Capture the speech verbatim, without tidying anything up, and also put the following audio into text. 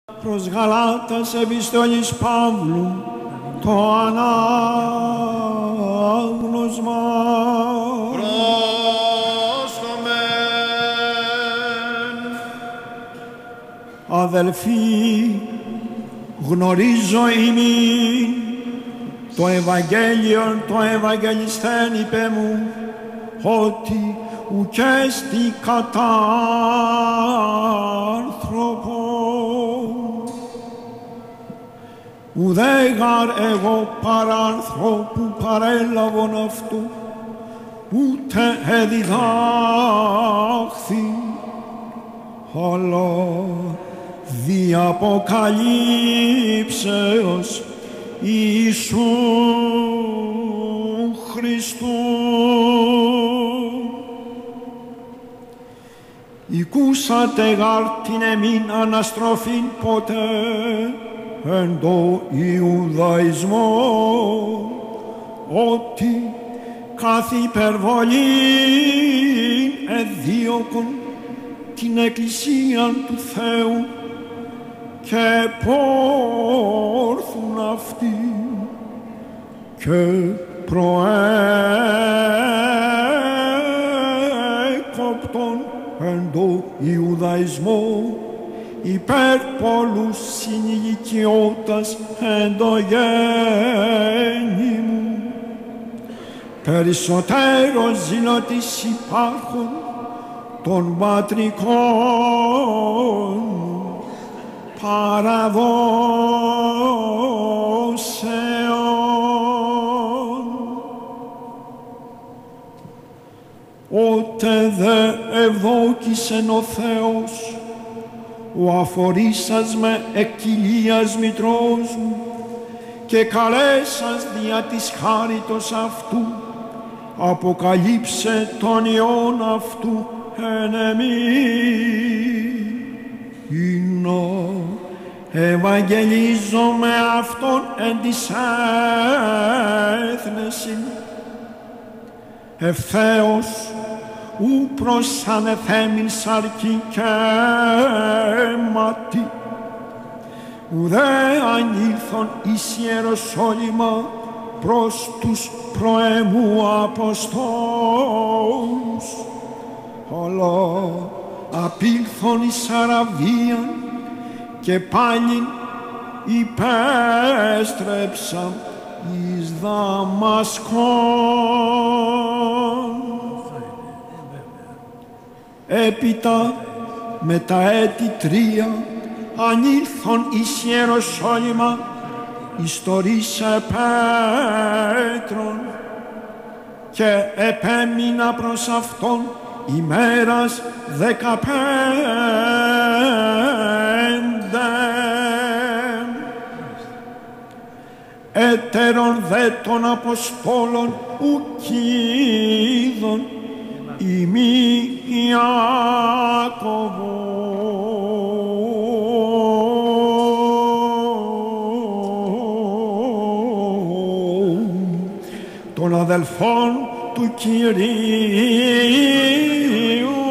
Προς Γαλάτας επιστολής Παύλου το ανάγνωσμα. Πρόσκομεν. Αδελφοί, γνωρίζω ημίν το Ευαγγέλιο, το Ευαγγελιστέν είπε μου, ότι ουκέστη κατά άνθρωπο, ουδέγαρ εγώ παρά ανθρώπου παρέλαβον αυτού, ούτε εδιδάχθη, αλλά δι' αποκαλύψεως Ιησού Χριστού. Οικούσατε γάρ την εμήν αναστροφήν ποτέ εν το Ιουδαϊσμό, ότι καθ' υπερβολήν εδίωκον την Εκκλησίαν του Θεού και πόρθουν αυτοί και προέκοπτον εν το Ιουδαϊσμό υπέρ πολλούς συνηλικιώτας εν το γέννη μου. Περισσότερο ζηλωτής υπάρχουν των πατρικών παραδόσεων. Ότε δε ευδόκησεν ο Θεός, ο αφορήσας με εκ κοιλίας μητρός μου και καλέσας δια της χάριτος αυτού, αποκαλύψε τον Υιόν αυτού εν εμείς. Ινώ ευαγγελίζω με αυτόν εν της έθνεσιν, ευθέως ου προς ανεθέμην σαρκή και αίματι, ουδέ ανήλθον εις Ιεροσόλυμα προς τους προέμου Αποστόλους, αλλά απήλθον εις Αραβίαν και πάλιν υπέστρεψα εις Δαμασκόν. Έπειτα με τα έτη τρία ανήλθον εις Ιεροσόλυμα εις το ρίσα Πέτρον και επέμεινα προς αυτόν ημέρας δεκαπέντε. Έτερον δε των Αποστόλων ουκίδων ημί Ιακωβό, των αδελφών του Κυρίου